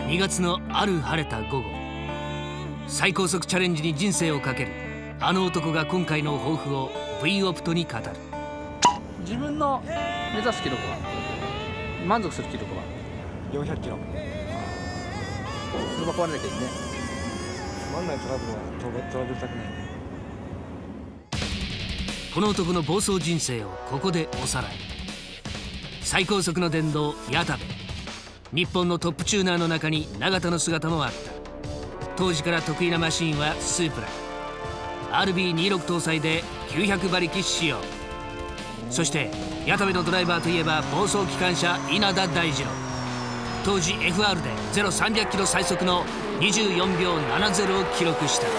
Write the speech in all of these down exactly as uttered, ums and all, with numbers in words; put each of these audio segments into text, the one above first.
にがつのある晴れた午後、最高速チャレンジに人生をかけるあの男が今回の抱負を V オプトに語る。 自分の目指す記録は、満足する記録はよんひゃくキロ。 車壊れなきゃいいね。 つまんないトラブルはトラブルたくないね。 この男の暴走人生をここでおさらい。最高速の電動矢田部。日本のトップチューナーの中に永田の姿もあった。当時から得意なマシンはスープラ アールビーにじゅうろく 搭載できゅうひゃくばりき仕様。そして矢田部のドライバーといえば暴走機関車稲田大二郎。当時 エフアール でゼロさんびゃくキロ最速のにじゅうよんびょうななじゅうを記録した。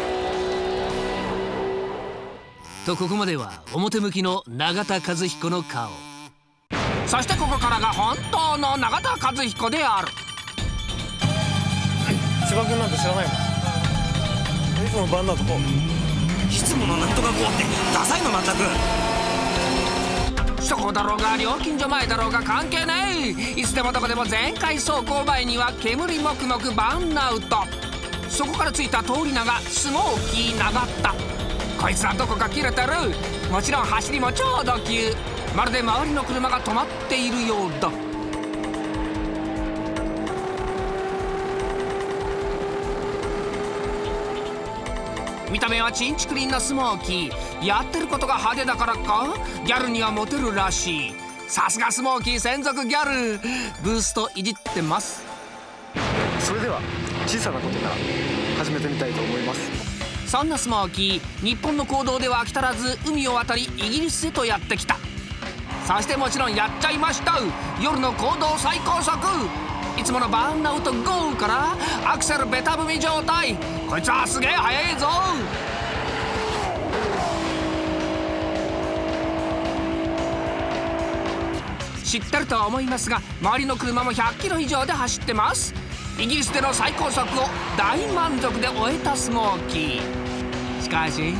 とここまでは表向きの永田和彦の顔。そしてここからが本当の永田和彦である。 千葉君なんて知らないもん。いつもバンナーとこう。 いつものなんとかこうってダサいの全く。 首都高だろうが料金所前だろうが関係ない。いつでもどこでも全開走行前には煙もくもくバンアウト。そこからついた通り名がスモーキー長田。こいつはどこか切れてる。もちろん走りも超ド級。まるで周りの車が止まっているようだ。見た目はチンチクリンなスモーキー。やってることが派手だからかギャルにはモテるらしい。さすがスモーキー専属ギャル。ブーストいじってます。 それでは小さなことから始めてみたいと思います。 そんなスモーキー、日本の公道では飽き足らず海を渡りイギリスへとやってきた。そしてもちろんやっちゃいました。夜の公道最高速。いつものバーンアウトゴーからアクセルベタ踏み状態。こいつはすげえ速いぞ。知ってるとは思いますが周りの車もひゃっキロ以上で走ってます。イギリスでの最高速を大満足で終えたスモーキー。しかし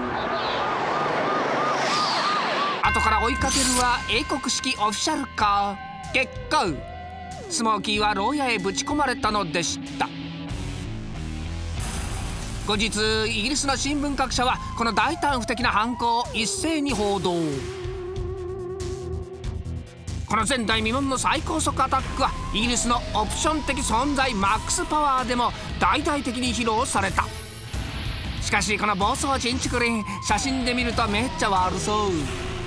後から追いかけるは英国式オフィシャルカー。結果スモーキーは牢屋へぶち込まれたのでした。後日イギリスの新聞各社はこの大胆不敵な犯行を一斉に報道。この前代未聞の最高速アタックはイギリスのオプション的存在マックスパワーでも大々的に披露された。しかしこの暴走チンチクリン、写真で見るとめっちゃ悪そう。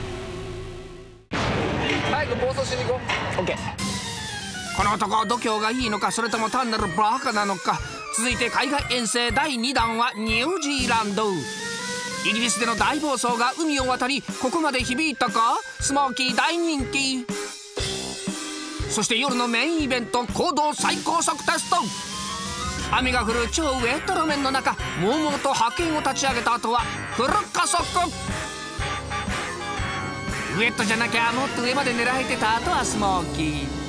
早く暴走しに行こう。 OK。 この男度胸がいいのかそれとも単なるバカなのか。続いて海外遠征だいにだんはニュージーランド。イギリスでの大暴走が海を渡りここまで響いたか。スモーキー大人気。そして夜のメインイベント公道最高速テスト。雨が降る超ウェット路面の中もうもうと派遣を立ち上げた後はフル加速。ウェットじゃなきゃもっと上まで狙えてた後はスモーキー。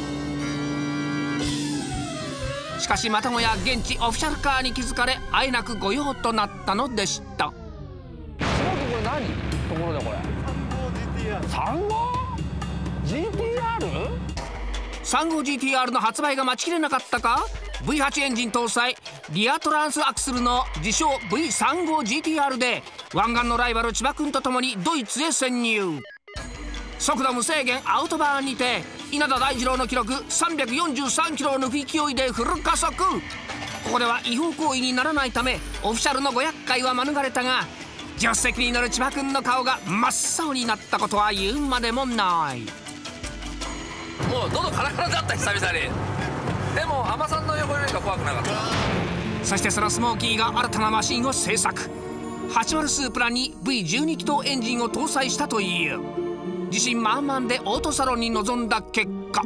しかしまたもや現地オフィシャルカーに気づかれあえなく御用となったのでした。 スモーキーこれ何ところでこれさんごう ジーティーアール？ さんごうジーティーアール の発売が待ちきれなかったか。 ブイはち エンジン搭載リアトランスアクスルの自称 ブイさんごうジーティーアール で湾岸のライバル千葉君と共にドイツへ潜入。速度無制限アウトバーンにて稲田大二郎の記録さんびゃくよんじゅうさんキロを抜く勢いでフル加速。ここでは違法行為にならないためオフィシャルのご厄介は免れたが助手席に乗る千葉君の顔が真っ青になったことは言うまでもない。 もう喉カラカラだった久々に。でも海女さんの横よりか怖くなかった。 そしてそのスモーキーが新たなマシンを製作。はちじゅうスープラに ブイじゅうに 気筒エンジンを搭載したという。自信満々でオートサロンに臨んだ結果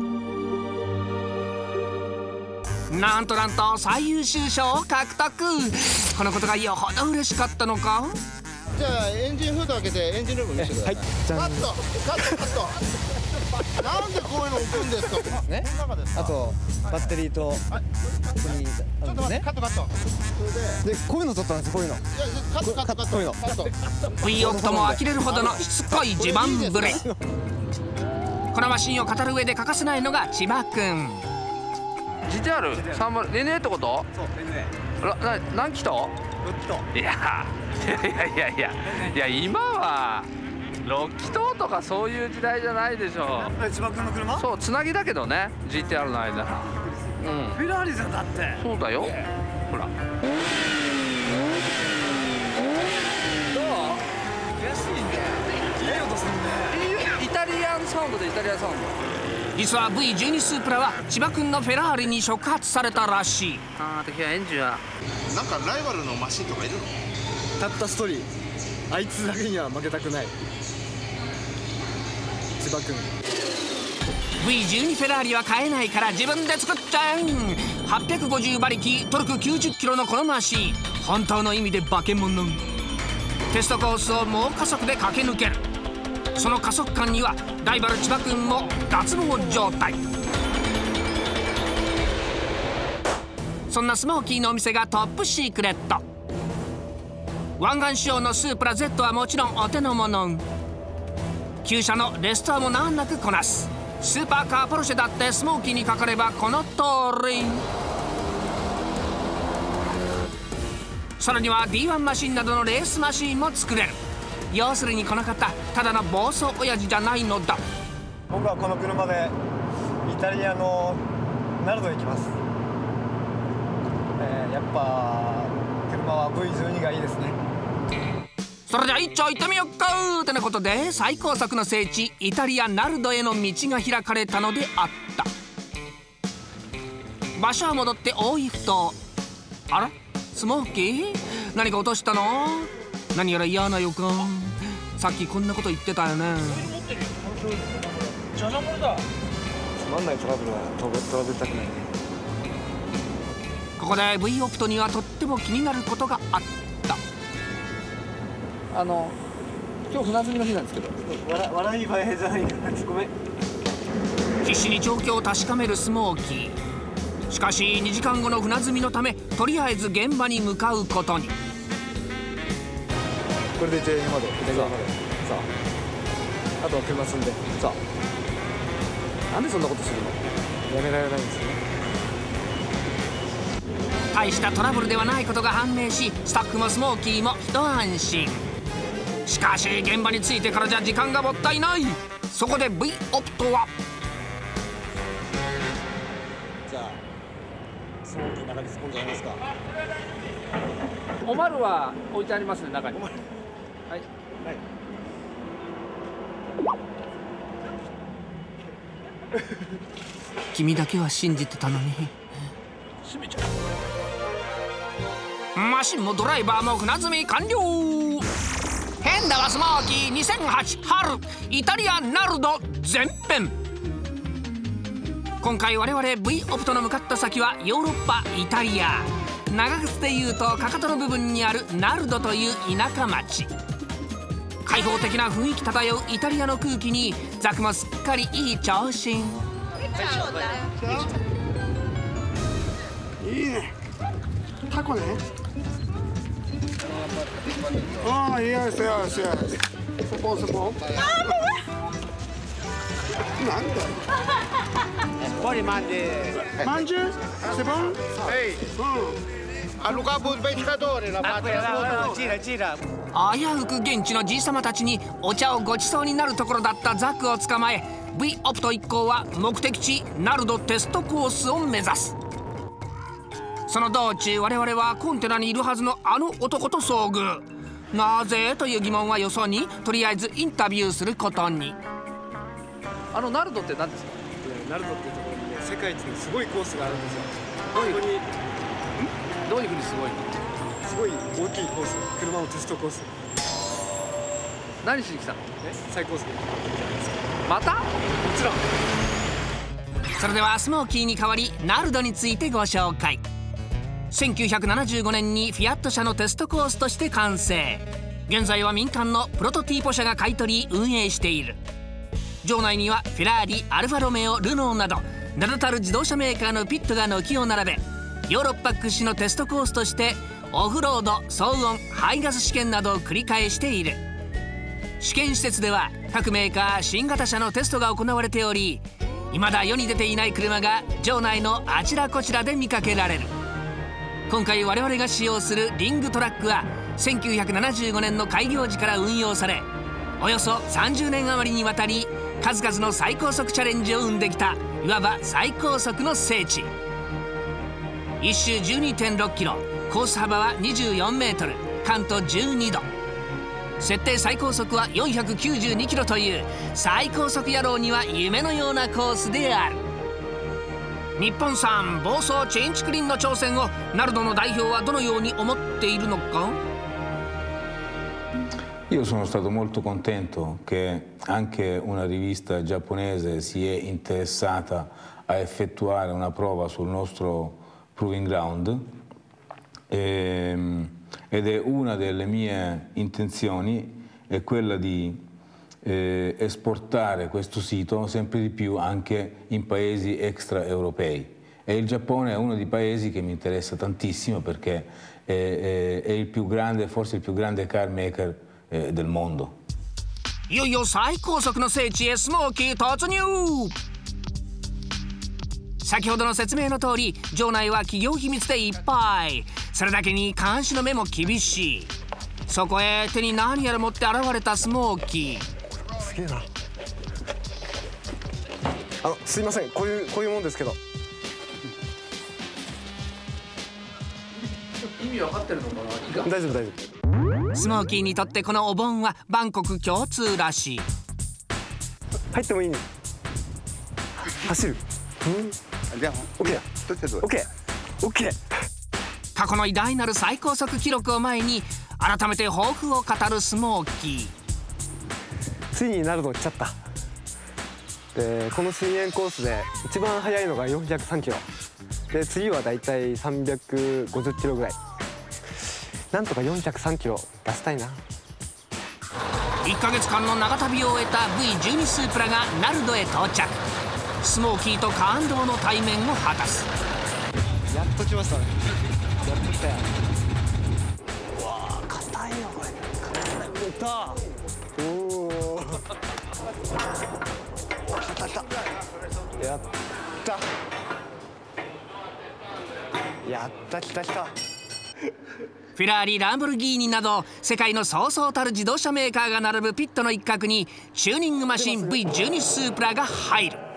なんとなんと最優秀賞を獲得。このことがよほど嬉しかったのか。 じゃあエンジンフード開けてエンジンルーム見せてください。はい、カットカットカットなんでこういうの置くんですかね。 あとバッテリーとここにあるんですね。 カットカット。 でこういうの取ったんです。こういうのカットカットカット。こういうのカット。 ブイオプトも呆れるほどのしつこい自慢ぶり。このマシンを語る上で欠かせないのが千葉君。 ジーティーアールさんまる エヌエー ってこと？ そう エヌエー。 らな何気筒？ ろっきと。 いやいやいやいやいやいや今はろっきとうとかそういう時代じゃないでしょ。 千葉君の車？ そうつなぎだけどね ジーティーアール の間。うん。 フェラーリじゃんだって。 そうだよ。ほら。どう？ 安いね。いい音するね。 イタリアンサウンドでイタリアンサウンド。 実は ブイじゅうに スープラは千葉君のフェラーリに触発されたらしい。 ああ敵はエンジンはなんかライバルのマシンとかいるの？ たった一人。あいつだけには負けたくない。千葉君。 ブイじゅうに フェラーリは買えないから自分で作っちゃえん。はっぴゃくごじゅう馬力トルクきゅうじゅっキロのこのマシン、本当の意味で化け物。テストコースを猛加速で駆け抜ける。その加速感にはライバル千葉君も脱帽状態。そんなスモーキーのお店がトップシークレット。湾岸仕様のスープラ Z はもちろんお手の物。旧車のレストアも難なくこなす。スーパーカーポルシェだってスモーキーにかかればこの通り。さらには ディーワン マシンなどのレースマシンも作れる。要するにこの方ただの暴走親父じゃないのだ。 僕はこの車でイタリアのナルドへ行きます。えー、やっぱ車は ブイじゅうに がいいですね。 それじゃあ一丁行ってみよっかってなことで最高速の聖地イタリアナルドへの道が開かれたのであった。場所は戻って大井ふ頭。あらスモーキー何か落としたの？何やら嫌な予感。さっきこんなこと言ってたよね。 じゃじゃ丸だ。つまんないトラブルはトラブりたくないね。 ここで ブイ オプトにはとっても気になることがあった。 あの今日船積みの日なんですけど。 笑, 笑い映えじゃないか。ごめん。 必死に状況を確かめるスモーキー。しかしにじかんごの船積みのためとりあえず現場に向かうことに。 これでイタリアまでイタリアまでさあ、あとは車積んでさあ、なんでそんなことするの？やめられないんですよね。 大したトラブルではないことが判明しスタッフもスモーキーも一安心。しかし現場に着いてからじゃ時間がもったいない。そこで ブイ オプトはじゃあスモーキー中に突っ込んじゃいますか。 おまるは置いてありますね中に。はいはい。 君だけは信じてたのに。 閉めちゃう。 マシンもドライバーも船積み完了。変だわスモーキーにせんはち春イタリアナルド前編。今回我々 ブイ オプトの向かった先はヨーロッパイタリア。長靴でいうとかかとの部分にあるナルドという田舎町。開放的な雰囲気漂うイタリアの空気にザクもすっかりいい調子。 いいね。タコね。ああ、いやすやすや。そこそこ。なんだ。 Poi mandi. Mangi? C'est bon? Ehi, a Luca il pescatore la fatta. Gira, gira. 危うく現地のじいさまたちにお茶をごちそうになるところだったザクを捕まえ ブイ オプト一行は目的地ナルドテストコースを目指す。その道中我々はコンテナにいるはずのあの男と遭遇。なぜという疑問はよそにとりあえずインタビューすることに。 あのナルドって何ですか？ ナルドっていうところにね、世界一のすごいコースがあるんですよ。 どういうここにどういうふうにすごいの？ すごい大きいコース、車のテストコース。 何しに来たの？ え、最高速。 また？ もちろん。 それではスモーキーに代わりナルドについてご紹介。せんきゅうひゃくななじゅうごねんにフィアット社のテストコースとして完成。現在は民間のプロトティーポ社が買い取り運営している。場内にはフェラーリ、アルファロメオ、ルノーなど名だたる自動車メーカーのピットが軒を並べ、ヨーロッパ屈指のテストコースとしてオフロード、騒音、排ガス試験などを繰り返している。試験施設では各メーカー新型車のテストが行われており、 未だ世に出ていない車が場内のあちらこちらで見かけられる。今回我々が使用するリングトラックはせんきゅうひゃくななじゅうごねんの開業時から運用され、およそさんじゅうねん余りにわたり数々の最高速チャレンジを生んできた、いわば最高速の聖地。いっ周 じゅうにてんろっキロ、コース幅はにじゅうよんメートル、カントじゅうにど、設定最高速はよんひゃくきゅうじゅうにキロという最高速野郎には夢のようなコースである。日本産暴走チェーン竹林の挑戦をナルドの代表はどのように思っているのか。 Io sono stato molto contento che anche una rivista giapponese si è interessata a effettuare una prova sul nostro proving ground e, ed è una delle mie intenzioni è quella di eh, esportare questo sito sempre di più anche in paesi extraeuropei. E il Giappone è uno dei paesi che mi interessa tantissimo perché è, è, è il più grande, forse il più grande car maker del mondo。 いよいよ最高速の聖地へスモーキー突入。先ほどの説明の通り、場内は企業秘密でいっぱい。それだけに監視の目も厳しい。そこへ手に何やら持って現れたスモーキー。 すげえな。あのすいません、こういうこういうもんですけど。 意味分かってるのかな。 大丈夫大丈夫。 スモーキーにとってこのお盆はバンコク共通らしい。 入ってもいいね。走る。じゃあ、オッケー。オッケー。オッケー。 過去の偉大なる最高速記録を前に改めて抱負を語るスモーキー。 ついにナルド来ちゃった。で、この深淵コースで一番速いのがよんひゃくさんキロ。で、次はだいたいさんびゃくごじゅっキロぐらい。なんとかよんひゃくさんキロ出したいな。 いっかげつかんの長旅を終えた ブイじゅうに スープラがナルドへ到着。スモーキーと感動の対面を果たす。 やっと来ましたね。やっと来たよ。うわー、硬いよこれ。硬い。やった。おお。来た来た。やった。やった来た来た。 フェラーリ、ランボルギーニなど世界のそうそうたる自動車メーカーが並ぶピットの一角にチューニングマシン ブイじゅうに スープラが入る。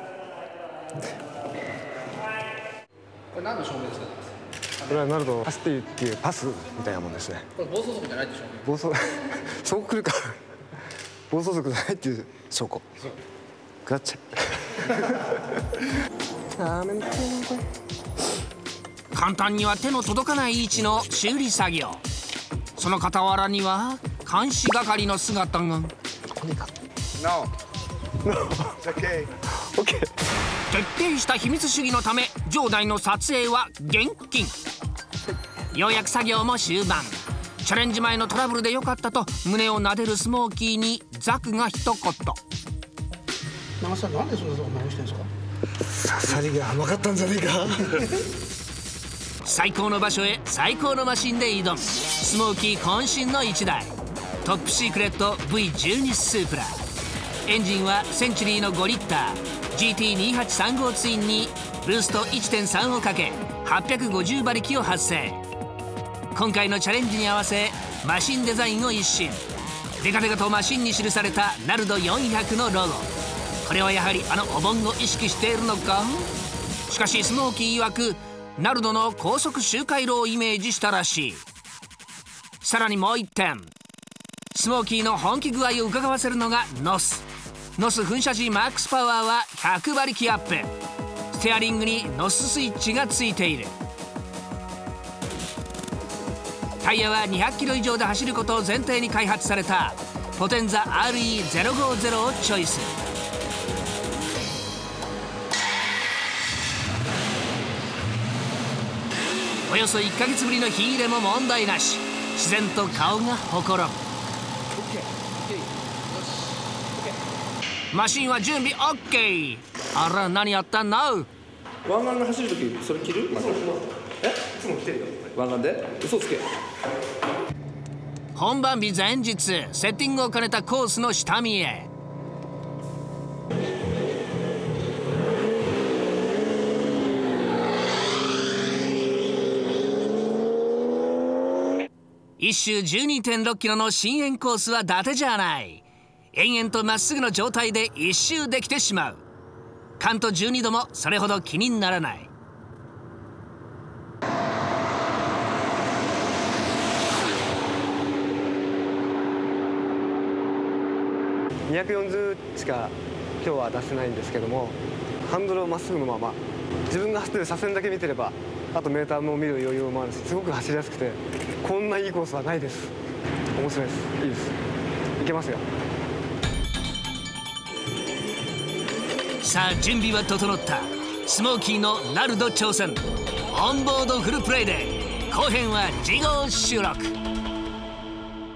これ何の証明ですか。 これはナルド走っているっていうパスみたいなもんですね。 これ暴走族じゃないでしょ。 暴走そう来るか。暴走族じゃないっていう証拠。ガッチャ。 簡単には手の届かない位置の修理作業。その傍らには監視係の姿が。 ここにか。 No. Okay. OK。 徹底した秘密主義のため場内の撮影は厳禁。ようやく作業も終盤。チャレンジ前のトラブルでよかったと胸を撫でるスモーキーにザクが一言。 長さん、なんでそんなとこ直してんですか。 刺さりが甘かったんじゃねえか。 最高の場所へ最高のマシンで挑むスモーキー渾身のいちだいトップシークレット ブイじゅうに スープラ。エンジンはセンチュリーのごリッター ジーティーにひゃくさんじゅうご ツインにブースト いってんさん をかけはっぴゃくごじゅうばりきを発生。今回のチャレンジに合わせマシンデザインを一新。デカデカとマシンに記されたナルドよんひゃくのロゴ。これはやはりあのお盆を意識しているのか。しかしスモーキー曰くナルドの高速周回路をイメージしたらしい。さらにもういってん、スモーキーの本気具合を伺わせるのがノス。ノス噴射時マックスパワーはひゃくばりきアップ。ステアリングにノススイッチがついている。タイヤはにひゃくキロ以上で走ることを前提に開発されたポテンザ アールイーゼロごじゅう をチョイス。およそいっかげつぶりの火入れも問題なし。自然と顔がほころむ。マシンは準備 OK。 あら、何やったんだ。 湾岸で走るときそれ着る。え、いつも着てるよ湾岸で。嘘つけ。 本番日前日、セッティングを兼ねたコースの下見へ。 一周 じゅうにてんろっキロの深淵コースは伊達じゃない。延々とまっすぐの状態で一周できてしまう。カントじゅうにどもそれほど気にならない。 にひゃくよんじゅうしか今日は出せないんですけども、ハンドルをまっすぐのまま自分が走ってる車線だけ見てれば、あとメーターも見る余裕もあるし、すごく走りやすくて、こんないいコースはないです。面白いです。いいです。いけますよ。 さあ準備は整った。スモーキーのナルド挑戦。オンボードフルプレイで後編は次号収録。